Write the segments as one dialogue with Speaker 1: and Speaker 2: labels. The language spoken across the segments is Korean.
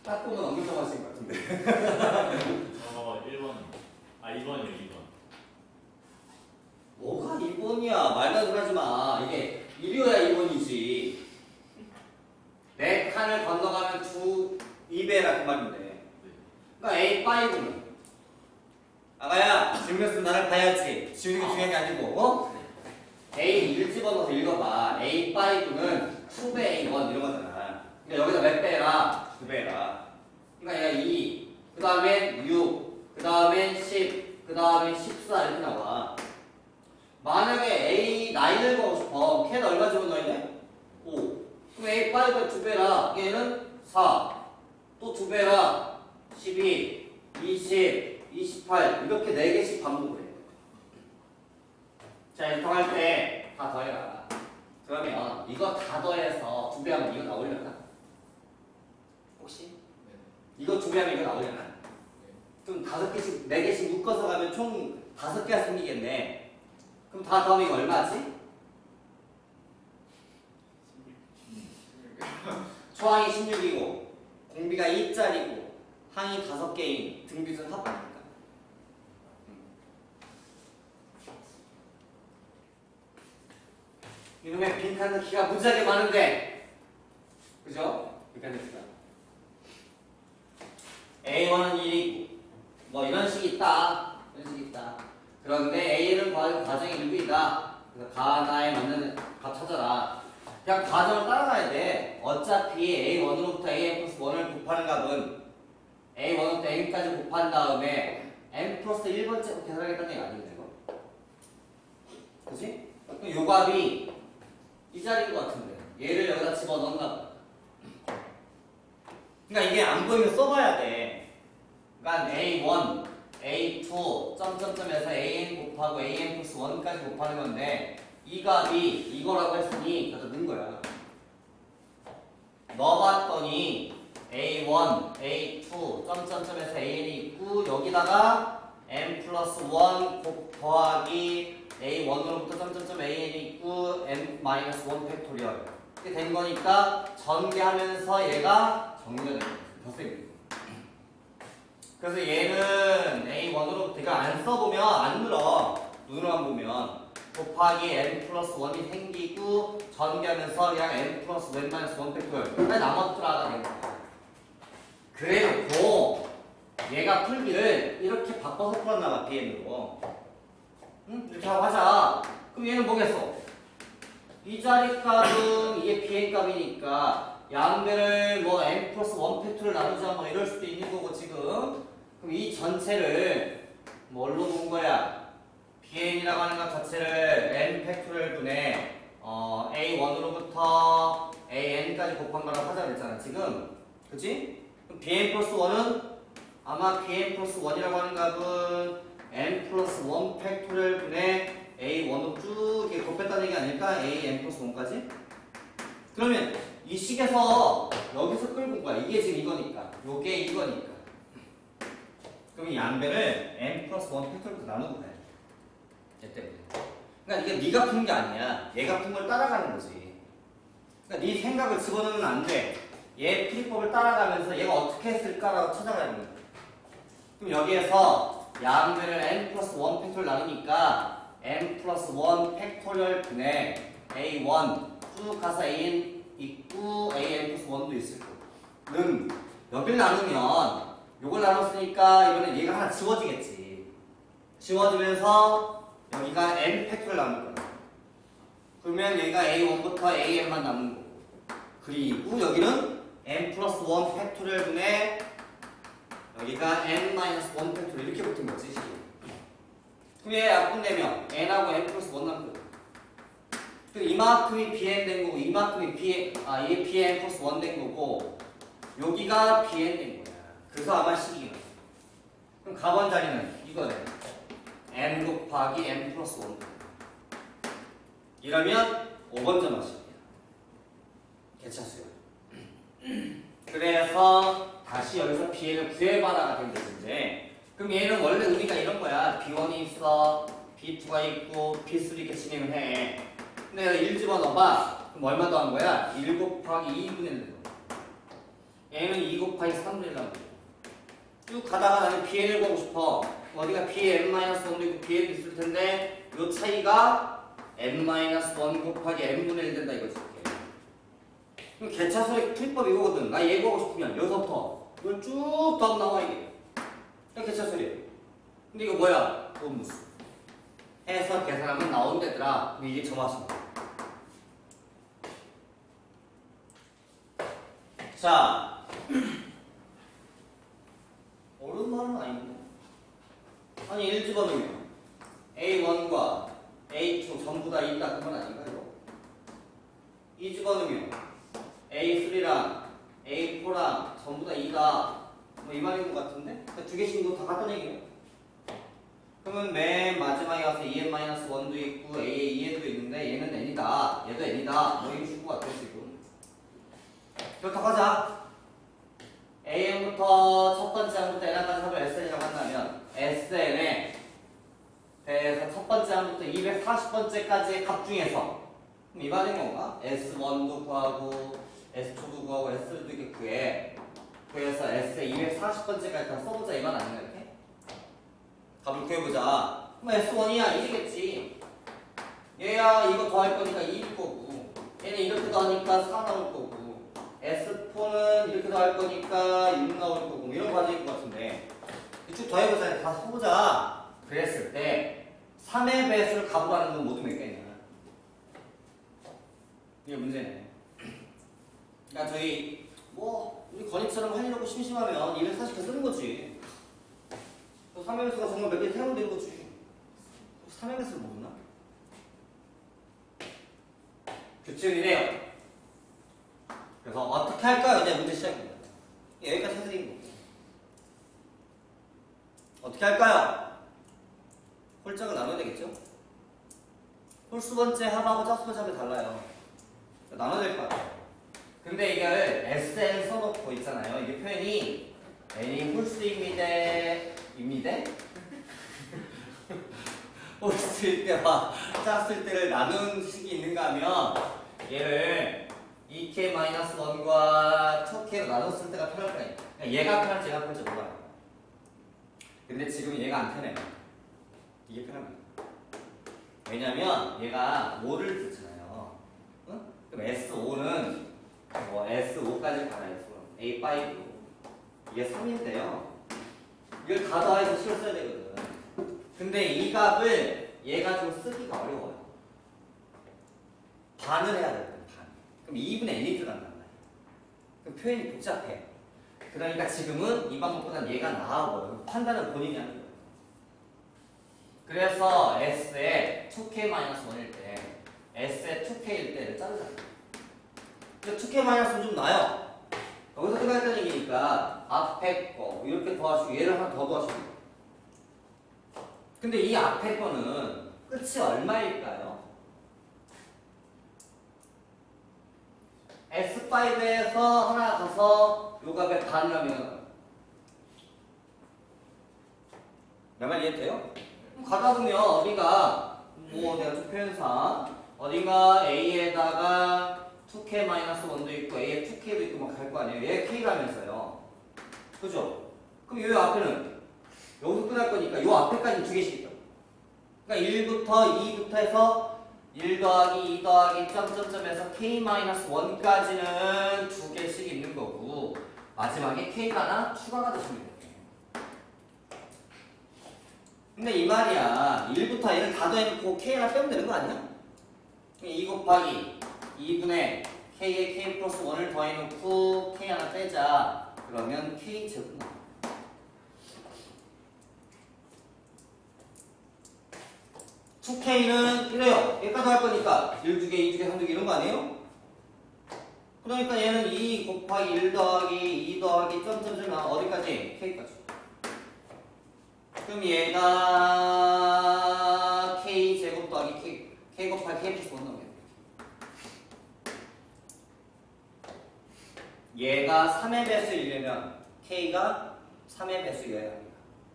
Speaker 1: 딱 보면 엉뚱하신 것 같은데.
Speaker 2: 1번. 아, 2번이요, 2번.
Speaker 1: 뭐가 2번이야? 말도 안 하지 마. 이게 1이어야 2번이지. 네 칸을 건너가면 2배라 그 말인데. 그러니까 A5는 아가야, 증명수 나를 봐야지. 지우는 게 중요한 게 아니고, 어? A1 집어넣어서 읽어봐. A5는 2배 A1 이런 거잖아. 그러니까 여기다 몇 배라? 2배라. 그러니까 얘가 2, 그 다음엔 6, 그 다음엔 10, 그 다음엔 14 이렇게 나와. 만약에 A9을 보고 싶어. 걔는 얼마 집어넣어야 돼? 5. 그럼 A5가 2배라. 얘는 4. 또 2배라. 12, 20, 28. 이렇게 4개씩 반복을 해. 자, 이렇게 할 때 다 더해라. 그러면 이거 다 더해서 2배하면 이거 나오려나? 혹시?
Speaker 2: 네.
Speaker 1: 이거 2배하면 이거 나오려나?
Speaker 2: 네.
Speaker 1: 좀 5개씩, 4개씩 묶어서 가면 총 5개가 생기겠네. 그럼 다 더하면 이거 얼마지? 초항이 16이고 공비가 2짜리고 항이 5개인 등비준 합하니까. 이놈의 빈칸 키가 무지하게 많은데, 그죠? 빈칸 키가 A1은 1이고 뭐 이런 식이 있다. 이런 식이 있다. 그런데 A는 과정의 일부이다. 그래서 가나에 맞는 값 찾아라. 그냥 과정을 따라가야 돼. 어차피 A1으로부터 AN 플러스 1을 곱하는 값은 A1부터 N까지 곱한 다음에 N 플러스 1번째로 계산하겠다는 얘기 아닌가 이거? 그치? 그럼 요 값이 이 자리인 것 같은데 얘를 여기다 집어넣는가 봐. 그러니까 이게 안 보이면 써봐야 돼. 그러니까 A1, A2, 점점점에서 AN 곱하고 AN 플러스 1까지 곱하는 건데 이 값이 이거라고 했으니 그래서 넣은 거야. 넣어봤더니 A1, A2, 점점점에서 AN이 있고 여기다가 N 플러스 1 더하기 A1으로부터 점점점 AN이 있고 N 마이너스 1 팩토리얼 이렇게 된 거니까 전개하면서 얘가 정리가 되는 거예요. 그래서 얘는 A1으로부터 이거 안 써보면 안 늘어. 눈으로만 보면 곱하기 N 플러스 1이 생기고 전개하면서 그냥 N 플러스 N 마이너스 1 팩토리얼 그냥 나머지라가 되는 거야. 그래놓고 얘가 풀기를 이렇게 바꿔서 풀었나봐. BN으로 응? 이렇게 하고 하자. 그럼 얘는 뭐겠어? 이 자리 값은 이게 BN 값이니까 양배를 뭐 N 플러스 1 팩토리얼 나누자 뭐 이럴 수도 있는 거고 지금. 그럼 이 전체를 뭘로 본 거야? BN이라고 하는 것 자체를 N 팩토리얼 분의 A1으로부터 AN까지 곱한 거라고 하자 그랬잖아 지금. 그치? 그럼 BN 플러스 1은 아마 BN 플러스 1이라고 하는 값은 N 플러스 1 팩토리얼 분의 A1으로 쭉 이렇게 곱했다는 얘기 아닐까? AN 플러스 1까지? 그러면 이 식에서 여기서 끌고 온 거야. 이게 지금 이거니까. 요게 이거니까. 그럼 이 양배를 N 플러스 1 팩토리얼부터 나누고 가야 돼. 얘 때문에. 그러니까 이게 네가 푼 게 아니야. 얘가 푼 걸 따라가는 거지. 그러니까 네 생각을 집어넣으면 안 돼. 얘 풀이법을 따라가면서 얘가 어떻게 했을까라고 찾아가야 되는 거야. 그럼 여기에서 양배를 N 플러스 1 팩토리얼 나누니까 N 플러스 1 팩토리얼 분의 A1 쭉 가서 AN 있고 AN 플러스 1도 있을 거고. 여기를 나누면 요걸 나눴으니까 이번엔 얘가 하나 지워지겠지. 지워지면서 여기가 N 팩토리얼 남을 거야. 그러면 여기가 A1부터 AN만 남는 거고. 그리고 여기는 N 플러스 1 팩토리얼 분의 여기가 N 마이너스 1 팩토리얼 이렇게 붙은 거지. 그럼 얘 약분되면 N하고 N 플러스 1 남는 거고. 이만큼이 BN 된 거고 이만큼이 BN, 이게 BN 플러스 1 된 거고 여기가 BN 된 거야. 그래서 아마 식이가. 그럼 가번 자리는 이거네. N 곱하기 N 플러스 1. 이러면 5번 점화식이야. 개차수야. 그래서 다시 여기서 BN을 구해봐라가 된 것인데 그럼 얘는 원래 의미가 이런 거야. B1이 있어. B2가 있고 B3 이렇게 진행을 해. 근데 1 집어넣어봐. 그럼 얼마 더한 거야? 1 곱하기 2분의 1. 얘는 2 곱하기 3분의 1 나오고 쭉 가다가 나는 bn을 보고 싶어. 어디가 bn-1도 있고 bn도 있을 텐데 요 차이가 n-1 곱하기 n분의 1 된다 이거지. 그럼 개차수의 풀법 이거거든. 나 얘 보고 싶으면 여기서부터 이걸 쭉 더하고 나와 이게. 이게 개차수예요. 근데 이거 뭐야? 도무수. 해서 계산하면 나온대더라. 근데 이게 점화수입니다. 자, 어려운 말은 아닌데. 아니 1 집어넣으면 A1과 A2 전부 다 있다 그건 아닌가요? 2 집어넣으면 A3랑 A4랑 전부 다 2다 뭐 이 말인 것 같은데? 그러니까 두 개씩 다 같은 얘기예요. 그러면 맨 마지막에 가서 2n-1도 있고 A에 2n도 있는데 얘는 n이다 얘도 n이다 뭐 이런 식으로 같아 지금. 그렇다고 하자. AN부터 첫 번째 항부터 n까지 합을 SN이라고 한다면 SN에 대해서 첫 번째 항부터 240번째까지의 값 중에서 그럼 이 말인 건가? S1도 구하고 S2도 구하고 S3도 이렇게 구해. 그래서 S에 240번째까지 다 써보자 이 말 아닌가 이렇게? 값을 구해보자. 그럼 S1이야 1이겠지. 얘야 이거 더할 거니까 2일 거고 얘는 이렇게 더하니까 4 나올 거고 S4는 이렇게 더할 거니까 6 나올 거고 뭐 이런 과정일 것 같은데 쭉 더해보자. 다 써보자. 그랬을 때 3의 배수를 값으로 하는 건 모두 몇 개냐? 이게 문제네. 그러니까 저희 뭐 우리 건익처럼 하려고 심심하면 240개 쓰는 거지. 또 3의 배수가 정말 몇 개 태우면 되는 거지. 3의 배수를 모르나? 규칙이래요. 그래서 어떻게 할까요? 이제 문제 시작입니다. 여기까지 해드린 거. 어떻게 할까요? 홀짝을 나눠야 되겠죠? 홀수 번째 합하고 짝수 번째 합이 달라요. 나눠야 될 것 같아요. 근데 이걸 SN 써놓고 있잖아요. 이게 표현이 N이 홀수입니다. 홀수일 때와 짝수일 때를 나눈 식이 있는가 하면 얘를 2k-1과 2k로 나눴을 때가 편할 거예요. 얘가 편할지 얘가 편할지 몰라요. 근데 지금 얘가 안 편해요. 이게 편합니다. 왜냐면 얘가 5를 듣잖아요. 응? 그럼 S5는 뭐 S5까지 가나요? A5로 이게 3인데요. 이걸 다 더해서 실을 써야 되거든. 근데 이 값을 얘가 좀 쓰기가 어려워요. 반을 해야 되거든. 그럼 2분의 n이 들어간단 말이야. 그럼 표현이 복잡해. 그러니까 지금은 이 방법보다는 얘가 나아 보여요. 판단은 본인이 하는 거예요. 그래서 S에 2k-1일 때, S에 2k일 때를 자르잖아요. 근데 2k-1은 좀 나요. 여기서 끝나겠다는 얘기니까 앞에 거 이렇게 더하시고 얘를 하나 더 더하시고. 근데 이 앞에 거는 끝이 얼마일까요? S5에서 하나 가서 요 값의 반을 하면 내 말 이해돼요? 그럼 가다 보면 어디가 뭐 내가 좀 표현상 어딘가 A에다가 2k-1도 있고 A에 2k도 있고 막 갈 거 아니에요. 얘 K라면서요. 그죠? 그럼 요 앞에는 여기서 끝날 거니까 요 앞에까지 두 개씩 있죠. 그러니까 1부터 2부터 해서 1 더하기 2 더하기 점점점에서 k-1까지는 두 개씩 있는 거고 마지막에 k가 하나 추가가 되시면 돼요. 근데 이 말이야 1부터 얘는 다 더해놓고 k 하나 빼면 되는 거 아니야? 2 곱하기 2분의 k에 k 플러스 1을 더해놓고 k 하나 빼자. 그러면 k 제곱 나와. 두 K는 이래요. 얘까지 할 거니까 1, 2개, 2, 2개, 3, 2개 이런 거 아니에요? 그러니까 얘는 2 곱하기 1 더하기 2 더하기 점점점 어디까지? K까지. 그럼 얘가 K 제곱 더하기 K 곱하기 K 플러스 1 나오겠네. 얘가 3의 배수이려면 K가 3의 배수여야 합니다.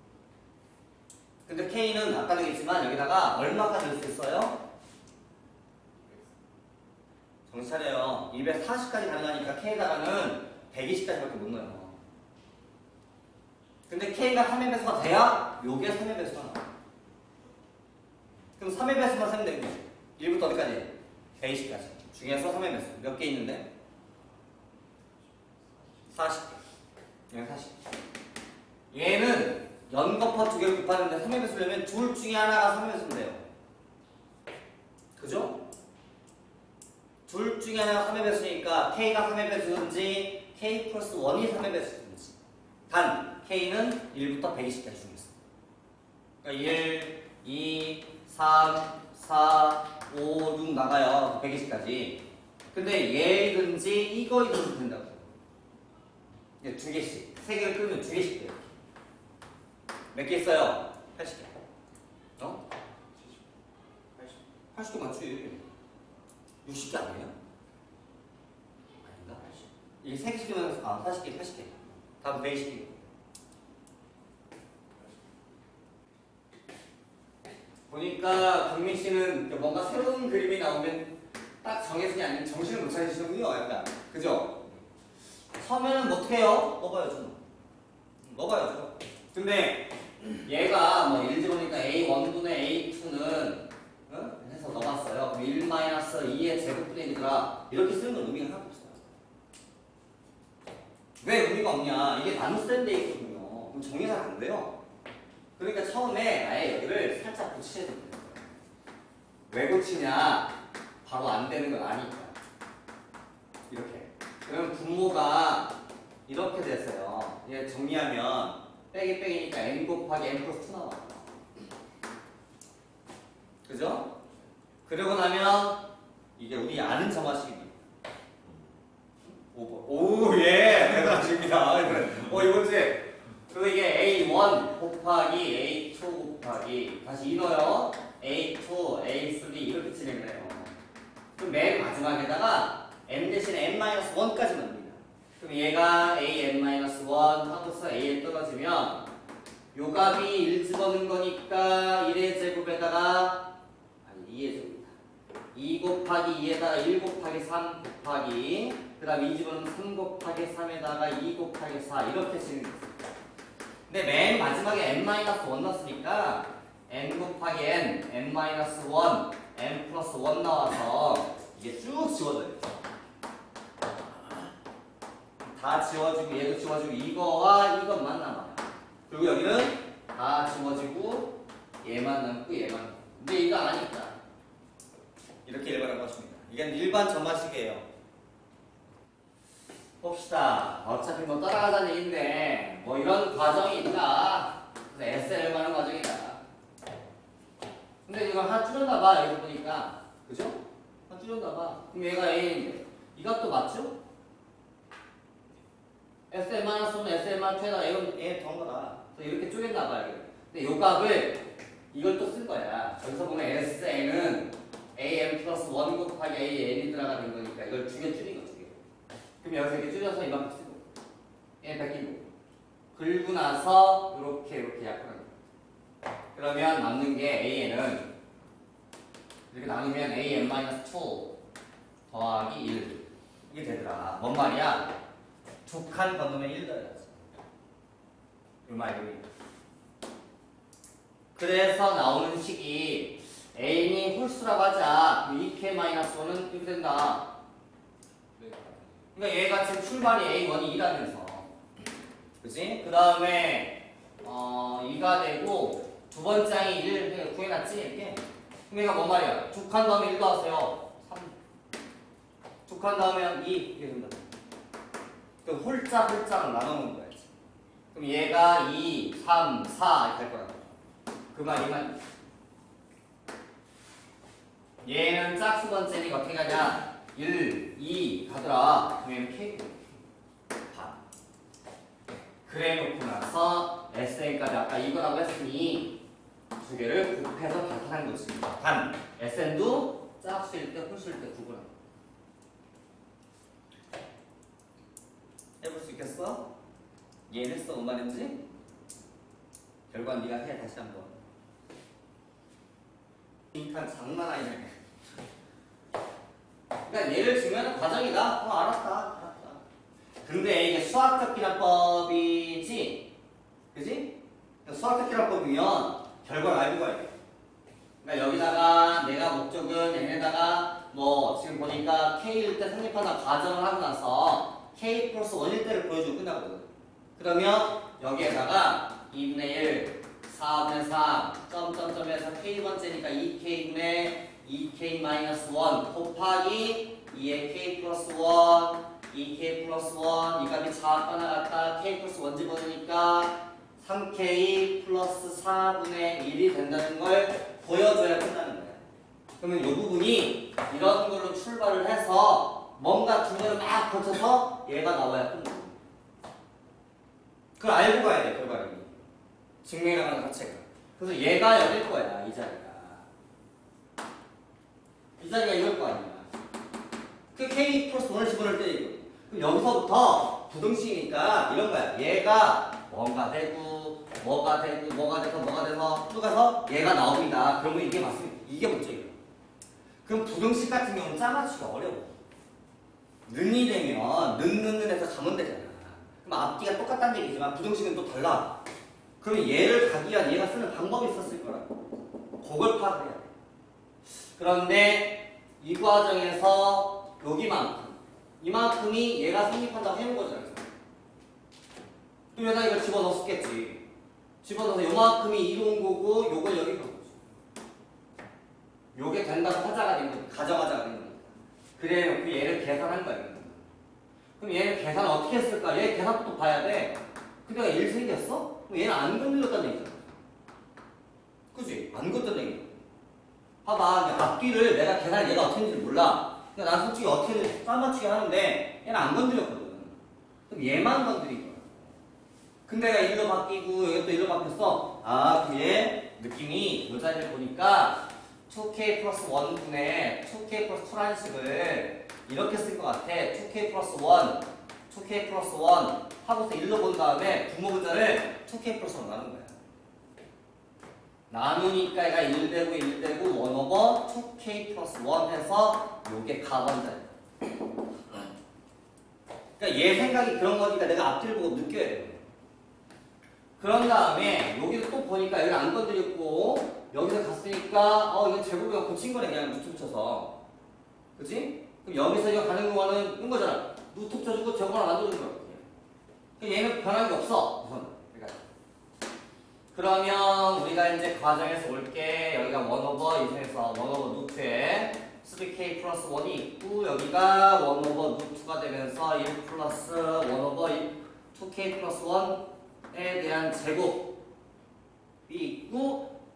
Speaker 1: 근데 K는 아까도 얘기했지만 여기다가 얼마까지 넣을 수 있어요? 정신 차려요. 240까지 가능하니까 K에다가는 120까지밖에 못 넣어요. 근데 K가 3의 배수가 돼야 요게 3의 배수가 나와. 그럼 3의 배수만 세면 되는 거지. 1부터 어디까지? 120까지. 중에서 3의 배수. 몇 개 있는데? 40개. 얘는 40개. 얘는 연거푸 두 개를 곱하는데 3의 배수려면 둘 중에 하나가 3의 배수면 돼요. 그죠? 둘 중에 하나가 3의 배수니까 K가 3의 배수든지 K 플러스 1이 3의 배수든지 단 K는 1부터 120까지 중에서 그러니까 1, 2, 3, 4, 5, 6 나가요. 120까지. 근데 얘이든지 이거이든지 된다고. 두 개씩. 세 개를 끌면 두 개씩 돼요. 몇 개 있어요? 80개. 어? 80개 맞지? 60개 아니에요? 아닌가? 이게 3개씩이면 40개, 80개. 다음 120개. 보니까 경민 씨는 뭔가 새로운 그림이 나오면 딱 정해지지 않으면 정신을 못 차리시는군요. 약간. 그죠? 처음에는 뭐 어떻게 해요? 넣어봐야죠. 넣어봐야죠. 근데 얘가 뭐 1 집어니까 A1분의 A2는 해서 넣어봤어요. 그럼 1-2의 제곱분의 1이더라. 이렇게 쓰는 건 의미가 하나도 없어요. 왜 의미가 없냐? 이게 나눗셈 돼 있거든요. 그럼 정리가 안 돼요. 그러니까 처음에 아예 여기를 살짝 고치셔야 됩니다. 왜 고치냐? 바로 안 되는 건 아니까. 이렇게. 그러면 분모가 이렇게 됐어요. 얘 정리하면 빼기 빼기니까 n 곱하기 n 플러스 2 나와요. 그죠? 그러고 나면 이게 우리 아는 정화식입니다. 5번. 오, 예! 대단하십니다. 이번 주에. 그리고 이게 A1 곱하기 A2 곱하기 다시 이거요. A2, A3 이렇게 진행을 해요. 그럼 맨 마지막에다가 n 대신에 n-1까지 넣습니다. 그럼 얘가 an-1 하고서 a에 떨어지면 요 값이 1 집어넣은 거니까 1의 제곱에다가 아니 2의 제곱이다. 2 곱하기 2에다가 1 곱하기 3 곱하기 그 다음에 2 집어넣으면 3 곱하기 3에다가 2 곱하기 4 이렇게 진행됐습니다. 근데 맨 마지막에 n-1 넣었으니까 n 곱하기 n, n-1, n 플러스 1 나와서 이게 쭉 지워져요. 다 지워지고 얘도 지워지고 이거와 이것만 남아요. 그리고 여기는 다 지워지고 얘만 남고 얘만 남고. 근데 이거 아니까 이렇게 일반화한 것입니다. 이건 일반 전마식이에요. 봅시다. 어차피 뭐 따라가자는 얘기인데 뭐 이런 과정이 있다. 그래서 SL을 하는 과정이다. 근데 이거 하나 줄였나봐. 여기 보니까. 그죠? 하나 줄였나봐. 그럼 얘가 A인데 이 값도 맞죠? SL-1은 SL-2에다 A 더한 거다. 그래서 이렇게 쪼갰나봐. 근데 요 값을 이걸 또 쓴 거야. 여기서 보면 SN은 AM 플러스 1 곱하기 AN이 들어가는 거니까 이걸 두 개 줄인 거지. 그럼 여기서 이렇게 줄여서 이만큼 쓰고 얘 베끼고 긁고 나서 이렇게 약분하는 거야. 그러면 남는 게 AN은 이렇게 나누면 AN-2 더하기 1 이게 되더라. 뭔 말이야? 두 칸 건너면 1 더해야지. 이 말이. 그래서 나오는 식이 A이 홀수라고 하자. 그럼 2K-1은 이렇게 된다. 그러니까 얘가 지금 출발이 A1이 2라면서. 그치? 그 다음에 2가 되고 두 번째 항이 1 구해놨지? 이렇게. 그럼 얘가 뭔 말이야? 두 칸 다음에 1 더하세요. 3. 두 칸 다음에 2 이렇게 된다. 그럼 홀짝을 나눠놓은 거야지. 그럼 얘가 2, 3, 4 이렇게 할 거라고. 그 말이만. 얘는 짝수 번째니까 어떻게 가냐? 1, 2 가더라. 그러면 K고. 반. 그래 놓고 나서 SN까지 아까 이거라고 했으니 두 개를 곱해서 계산한 거지. 단. SN도 짝수일 때 홀수일 때 구분한 거. 해볼 수 있겠어? 이해했어? 뭔 말인지? 결과는 네가 해. 다시 한번. 인간 장난 아니네. 그러니까 얘를 주면 과정이다. 알았다. 근데 이게 수학적 기납법이지? 그지? 수학적 기납법이면 결과를 알고 가야 돼. 그러니까 여기다가 내가 목적은 n에다가 뭐 지금 보니까 k일 때 성립하다 가정을 하고 나서 k 플러스 1일 때를 보여주고 끝나거든. 그러면 여기에다가 2분의 1, 4분의 3, 점점점에서 k번째니까 2k분의 2k 마이너스 1 곱하기 2의 k 플러스 1, 2k 플러스 1, 이 값이 작았다 나갔다 k 플러스 1 집어넣으니까 3k 플러스 4분의 1이 된다는 걸 보여줘야 끝나는 거야. 그러면 이 부분이 이런 걸로 출발을 해서 뭔가 두 개를 막 거쳐서 얘가 나와야 끝나. 그걸 알고 가야 돼, 결과를. 증명해 나가는 자체가. 그래서 얘가 여길 거야, 이 자리가. 이 자리가 이럴 거 아니야. 그 k 플러스 1을 집어넣을 때 이거. 그럼 여기서부터 부등식이니까 이런 거야. 얘가 뭔가 되고, 뭐가 되고, 뭐가 돼서, 뭐가 돼서 또 가서 얘가 나옵니다. 그러면 이게 맞습니다. 이게 문제예요. 그럼 부등식 같은 경우는 짜맞추기가 어려워. 는이 되면 는에서 가면 되잖아. 그럼 앞뒤가 똑같다는 얘기지만 부등식은 또 달라. 그러면 얘를 가기 위한 얘가 쓰는 방법이 있었을 거라고. 그걸 파악을 해야 돼. 그런데 이 과정에서 이만큼이 얘가 성립한다고 해놓은 거잖아. 그럼 여기다 이걸 집어넣었겠지. 집어넣어서 요만큼이 이로운 거고 요걸 여기 간 거지. 요게 된다고 하자가 된 거지. 가정하자가 된 거지. 그래 놓고 얘를 계산한 거야. 그럼 얘는 계산 어떻게 했을까? 얘 계산부터 봐야 돼. 근데 내가 1 생겼어? 그럼 얘는 안 건드렸다는 얘기잖아. 그치? 안 건드렸다는 얘기야. 봐봐. 앞뒤를 내가 계산을 얘가 어떻게 했는지 몰라. 그러니까 난 솔직히 어떻게든 싸맞추기 하는데 얘는 안 건드렸거든. 그럼 얘만 건드린 거야. 근데 내가 1로 바뀌고 여기 또 1로 바뀌었어. 아, 그럼 얘 느낌이 이 자리를 보니까 2k 플러스 1분의 2k 플러스 2라는 식을 이렇게 쓸 것 같아. 2k 플러스 1, 2k 플러스 1 하고서 1로 본 다음에 부모 분자를 2k 플러스 1 나눈 거야. 나누니까 얘가 1 되고 1 되고 1 오버 2k 플러스 1 해서 요게 가번자야. 그러니까 얘 생각이 그런 거니까 내가 앞뒤를 보고 느껴야 돼. 그런 다음에 여기도 또 보니까 여기 안 건드렸고 여기서 갔으니까 이거 제곱이가 고친 거네. 그냥 루트 붙여서. 그치? 그럼 여기서 이거 가는 거는 이런 거잖아. 루트 붙여주고 제곱 하나 만들어주는 거야. 그럼 얘는 변한 게 없어. 우선. 그러면 우리가 이제 과정에서 올게. 여기가 1 오버 이중에서 1 오버 루트에 3k 플러스 1이 있고 여기가 1 오버 루트가 되면서 1 플러스 1 오버 2k 플러스 1에 대한 제곱이 있고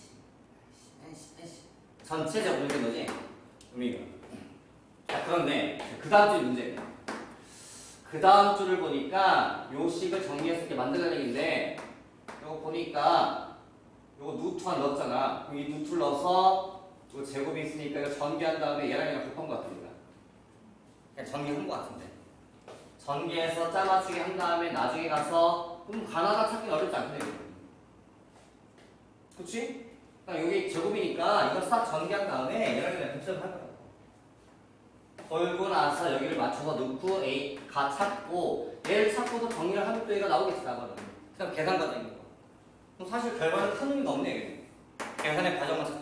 Speaker 1: 전체 제곱이 된 거지? 의미가. 자, 그런데 그 다음 주 문제예요. 그 다음 주를 보니까 요 식을 정리해서 이렇게 만들어야 되는데 이거 보니까 이거 루트 한 넣었잖아. 그럼 이 루트를 넣어서 이거 제곱이 있으니까 이거 전개한 다음에 얘랑 얘랑 곱한 것 같습니다. 그냥 전개한 것 같은데. 전개해서 짜맞추기 한 다음에 나중에 가서 그럼 가나다 찾기 어렵지 않거든요. 그치? 그러니까 여기 제곱이니까 이거 싹 전개한 다음에 얘랑 얘랑 곱셈을 할 거야. 걸고 나서 여기를 맞춰서 넣고 A 가 찾고 얘를 찾고도 정리를 하면 또 얘가 나오겠지 나거든. 그냥 계산 과정인 거. 그럼 사실 결과는 큰 의미가 없네. 계산의 과정만 찾